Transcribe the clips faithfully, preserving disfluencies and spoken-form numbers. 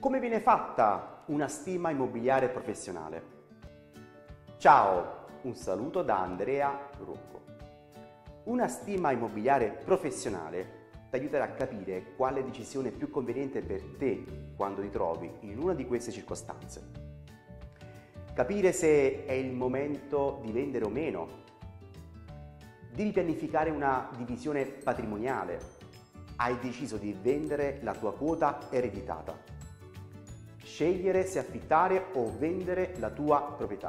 Come viene fatta una stima immobiliare professionale? Ciao, un saluto da Andrea Rocco. Una stima immobiliare professionale ti aiuterà a capire quale decisione è più conveniente per te quando ti trovi in una di queste circostanze. Capire se è il momento di vendere o meno. Devi pianificare una divisione patrimoniale. Hai deciso di vendere la tua quota ereditata. Scegliere se affittare o vendere la tua proprietà.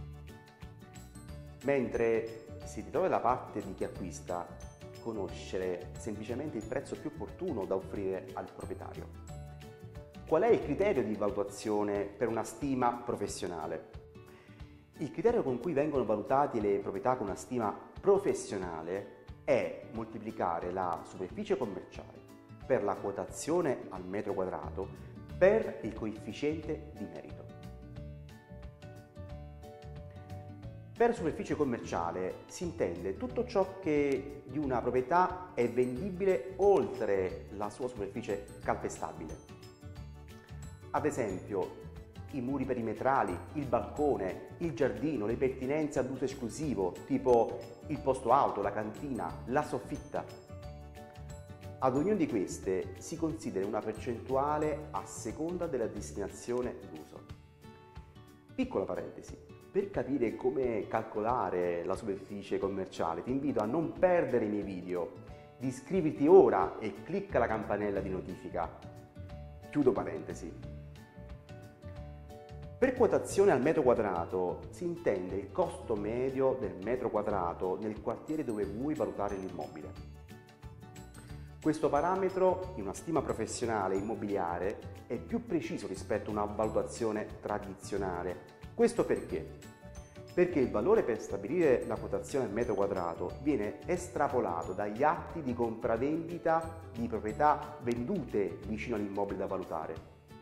Mentre se ti trovi dalla parte di chi acquista, conoscere semplicemente il prezzo più opportuno da offrire al proprietario. Qual è il criterio di valutazione per una stima professionale? Il criterio con cui vengono valutate le proprietà con una stima professionale è moltiplicare la superficie commerciale per la quotazione al metro quadrato per il coefficiente di merito. Per superficie commerciale si intende tutto ciò che di una proprietà è vendibile oltre la sua superficie calpestabile. Ad esempio, i muri perimetrali, il balcone, il giardino, le pertinenze ad uso esclusivo, tipo il posto auto, la cantina, la soffitta. Ad ognuna di queste si considera una percentuale a seconda della destinazione d'uso. Piccola parentesi, per capire come calcolare la superficie commerciale ti invito a non perdere i miei video, di iscriverti ora e clicca la campanella di notifica. Chiudo parentesi. Per quotazione al metro quadrato si intende il costo medio del metro quadrato nel quartiere dove vuoi valutare l'immobile. Questo parametro in una stima professionale immobiliare è più preciso rispetto a una valutazione tradizionale. Questo perché? Perché il valore per stabilire la quotazione al metro quadrato viene estrapolato dagli atti di compravendita di proprietà vendute vicino all'immobile da valutare.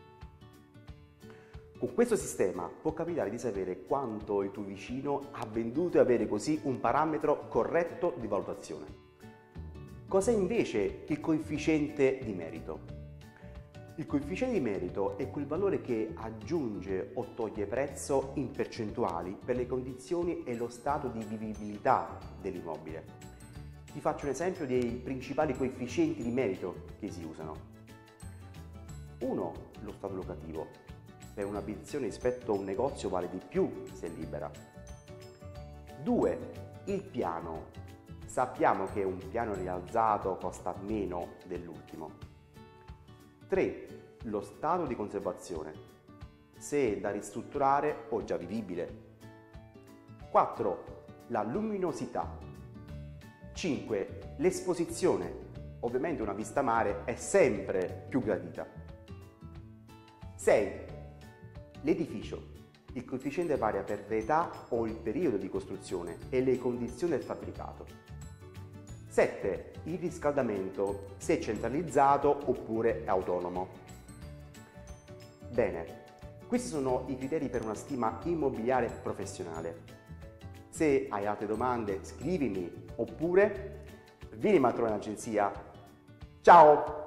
Con questo sistema può capitare di sapere quanto il tuo vicino ha venduto e avere così un parametro corretto di valutazione. Cos'è invece il coefficiente di merito? Il coefficiente di merito è quel valore che aggiunge o toglie prezzo in percentuali per le condizioni e lo stato di vivibilità dell'immobile. Ti faccio un esempio dei principali coefficienti di merito che si usano. uno. Lo stato locativo. Per un'abitazione rispetto a un negozio vale di più se è libera. due. Il piano. Sappiamo che un piano rialzato costa meno dell'ultimo. tre. Lo stato di conservazione, se è da ristrutturare o già vivibile. quattro. La luminosità. cinque. L'esposizione. Ovviamente una vista mare è sempre più gradita. sei. L'edificio. Il coefficiente varia per l'età o il periodo di costruzione e le condizioni del fabbricato. sette. Il riscaldamento, se è centralizzato oppure è autonomo. Bene, questi sono i criteri per una stima immobiliare professionale. Se hai altre domande scrivimi oppure vieni a trovare in agenzia. Ciao!